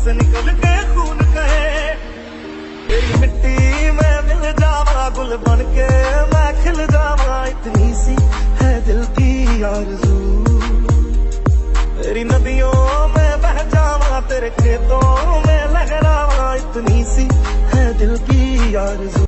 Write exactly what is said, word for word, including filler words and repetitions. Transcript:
से निकल के खून कहे। तेरी मिट्टी में मिल जावा, गुल बन के मैं खिल जावा, इतनी सी है दिल की आरज़ू। तेरी नदियों में बह जावा, तेरे खेतों में लहरावा, इतनी सी है दिल की आरज़ू।